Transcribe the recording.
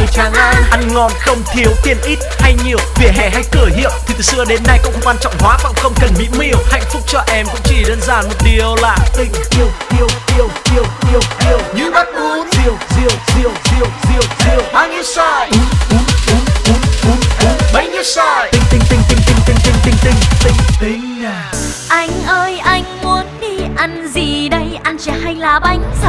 Tràng An. Ăn ngon không thiếu tiền ít hay nhiều, vỉa hè hay cửa hiệu thì từ xưa đến nay cũng không quan trọng hóa và cũng không cần mỹ miều. Hạnh phúc cho em cũng chỉ đơn giản một điều là tình yêu, yêu, yêu, yêu, yêu, yêu. Như bát bún Diều, diều, diều, diều, diều, diều. bao nhiêu xoài, bấy nhiêu xoài. Tinh tinh tinh tinh tinh tinh tinh tinh tinh tinh tinh à. Anh ơi anh muốn đi ăn gì đây? Ăn chè hay là bánh